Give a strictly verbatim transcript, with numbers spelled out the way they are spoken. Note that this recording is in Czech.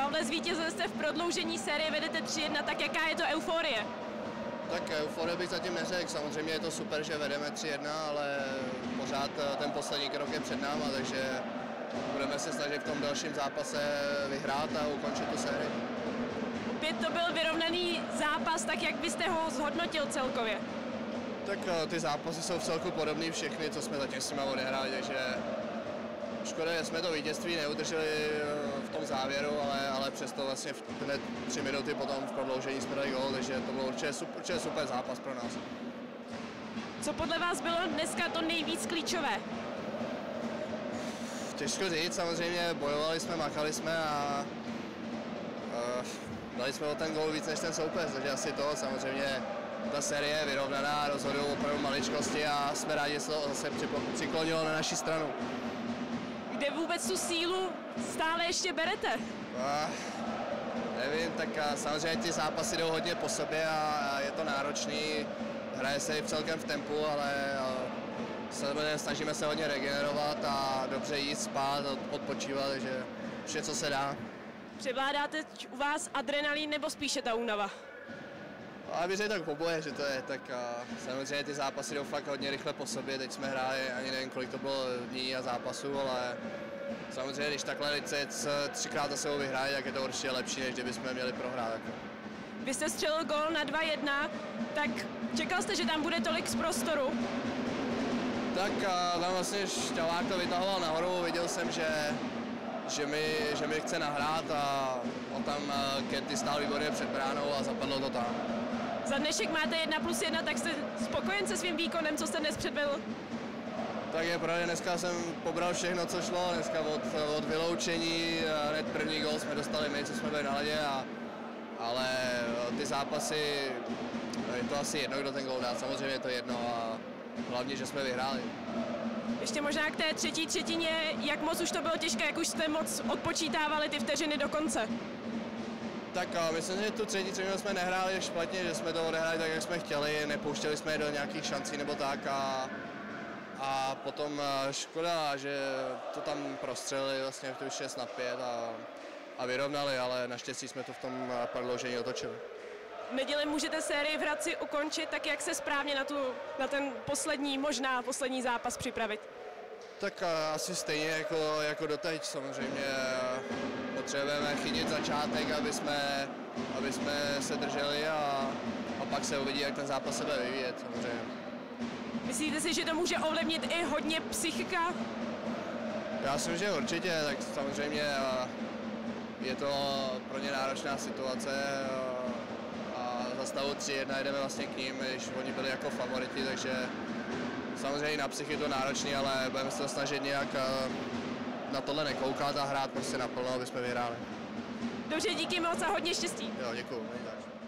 Pavle, zvítězili jste v prodloužení série, vedete tři jedna, tak jaká je to euforie? Tak euforie bych zatím neřekl, samozřejmě je to super, že vedeme tři jedna, ale pořád ten poslední krok je před náma, takže budeme se snažit v tom dalším zápase vyhrát a ukončit tu sérii. Opět to byl vyrovnaný zápas, tak jak byste ho zhodnotil celkově? Tak ty zápasy jsou v celku podobný všechny, co jsme zatím s nimi odehráli, takže škoda, že jsme to vítězství neudrželi v tom závěru, ale, ale přesto vlastně v hned tři minuty potom v prodloužení jsme dali gól, takže to byl určitě super, určitě super zápas pro nás. Co podle vás bylo dneska to nejvíc klíčové? Těžko říct, samozřejmě bojovali jsme, makali jsme a uh, dali jsme o ten gól víc než ten soupeř, takže asi to samozřejmě ta série je vyrovnaná, rozhodují opravdu maličkosti a jsme rádi, že se to zase přiklonilo na naši stranu. Kde vůbec tu sílu stále ještě berete? Uh, nevím, tak uh, samozřejmě ty zápasy jdou hodně po sobě a, a je to náročný, hraje se i celkem v tempu, ale uh, snažíme se hodně regenerovat a dobře jíst, spát, odpočívat, takže vše, co se dá. Převládá teď u vás adrenalin nebo spíše ta únava? A bych řekl tak poboje, že to je, tak uh, samozřejmě ty zápasy jdou fakt hodně rychle po sobě, teď jsme hráli, ani nevím, kolik to bylo dní a zápasů, ale samozřejmě, když takhle lidsec třikrát za sebou vyhraje, tak je to určitě lepší, než kdybychom měli prohrát. Jako. Vy jste střelil gól na dva jedna, tak čekal jste, že tam bude tolik z prostoru? Tak uh, tam vlastně Šťavák to vytahoval nahoru, viděl jsem, že, že, mi, že mi chce nahrát a on tam uh, Ketty stál výborně před bránou a zapadlo to tam. Za dnešek máte jedna plus jedna, tak jste spokojen se svým výkonem, co jste dnes předvedl? Tak je pravda, dneska jsem pobral všechno, co šlo, dneska od, od vyloučení, hned první gól jsme dostali my, co jsme byli na ledě, a, ale ty zápasy, je to asi jedno, kdo ten gól dá, samozřejmě je to jedno a hlavně, že jsme vyhráli. Ještě možná k té třetí třetině, jak moc už to bylo těžké, jak už jste moc odpočítávali ty vteřiny do konce? Tak myslím, že tu třetí třetinu jsme nehráli špatně, že jsme to odehráli tak, jak jsme chtěli, nepouštěli jsme je do nějakých šancí nebo tak a, a potom škoda, že to tam prostřelili vlastně v tu šest na pět a, a vyrovnali, ale naštěstí jsme to v tom prodloužení otočili. V neděli můžete sérii v Hradci ukončit, tak jak se správně na, tu, na ten poslední, možná poslední zápas připravit? Tak asi stejně jako, jako doteď, samozřejmě potřebujeme chytit začátek, aby jsme, aby jsme se drželi a, a pak se uvidí, jak ten zápas se bude vyvíjet, samozřejmě. Myslíte si, že to může ovlivnit i hodně psychika? Já si myslím, že určitě, tak samozřejmě je to pro ně náročná situace a za stavu tři jedna jdeme vlastně k ním, když oni byli jako favoriti, takže samozřejmě na psychy je to náročný, ale budeme se to snažit nějak na tohle nekoukat a hrát prostě naplno, aby jsme vyhráli. Dobře, díky moc a hodně štěstí. Jo, děkuju.